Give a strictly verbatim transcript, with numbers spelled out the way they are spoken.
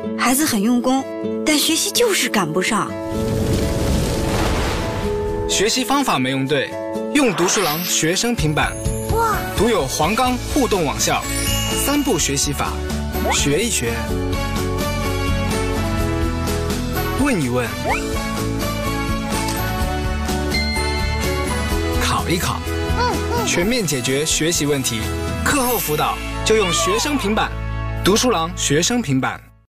孩子很用功，但学习就是赶不上。 学习方法没用对，用读书郎学生平板。哇！独有黄冈互动网校三步学习法，学一学，问一问，考一考，全面解决学习问题。课后辅导就用学生平板，读书郎学生平板。